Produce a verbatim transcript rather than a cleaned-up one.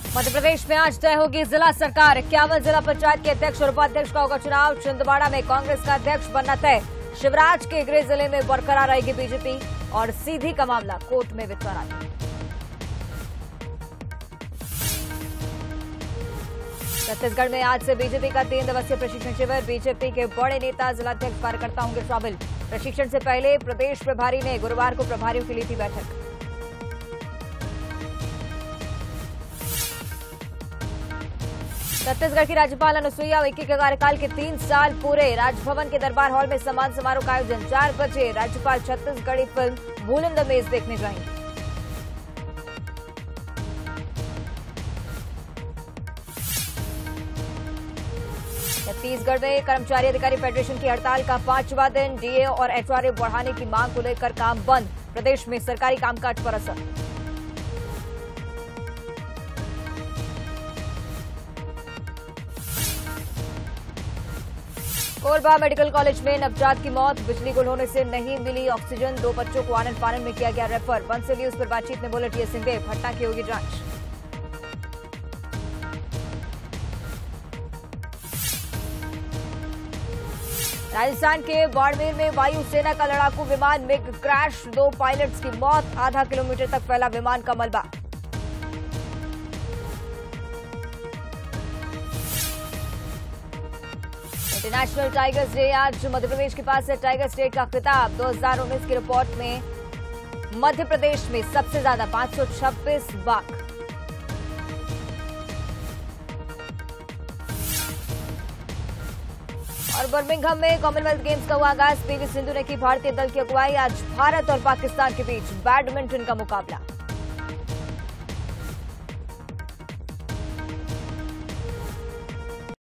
मध्य प्रदेश में आज तय होगी जिला सरकार। इक्यावन जिला पंचायत के अध्यक्ष और उपाध्यक्ष का होगा चुनाव। छिंदवाड़ा में कांग्रेस का अध्यक्ष बनना तय। शिवराज के गृह जिले में बरकरार रहेगी बीजेपी और सीधी का मामला कोर्ट में विचाराधीन। छत्तीसगढ़ में आज से बीजेपी का तीन दिवसीय प्रशिक्षण शिविर। बीजेपी के बड़े नेता जिलाध्यक्ष कार्यकर्ता होंगे शामिल। प्रशिक्षण से पहले प्रदेश प्रभारी ने गुरुवार को प्रभारियों की ली थी बैठक। छत्तीसगढ़ की राज्यपाल अनुसुईया उइके के कार्यकाल के तीन साल पूरे। राजभवन के दरबार हॉल में सम्मान समारोह का आयोजन। चार बजे राज्यपाल छत्तीसगढ़ी फिल्म भूल इन द मेज देखने जाएंगे। छत्तीसगढ़ में कर्मचारी अधिकारी फेडरेशन की हड़ताल का पांचवा दिन। डीए और एचआरए बढ़ाने की मांग को लेकर काम बंद। प्रदेश में सरकारी कामकाज पर असर। कोरबा मेडिकल कॉलेज में नवजात की मौत। बिजली गुल होने से नहीं मिली ऑक्सीजन। दो बच्चों को आनंद फानंद में किया गया रेफर। बंसल न्यूज पर बातचीत में बोले टीएस सिंहदेव, घटना की होगी जांच। राजस्थान के बाड़मेर में वायुसेना का लड़ाकू विमान मिग क्रैश। दो पायलट्स की मौत। आधा किलोमीटर तक फैला विमान का मलबा। इंटरनेशनल टाइगर्स डे आज मध्य प्रदेश के पास है टाइगर स्टेट का खिताब। दो हज़ार उन्नीस की रिपोर्ट में मध्य प्रदेश में सबसे ज्यादा पांच सौ छब्बीस बाघ। और बर्मिंघम में कॉमनवेल्थ गेम्स का हुआ आगाज। पीवी सिंधु ने की भारतीय दल की अगुवाई। आज भारत और पाकिस्तान के बीच बैडमिंटन का मुकाबला।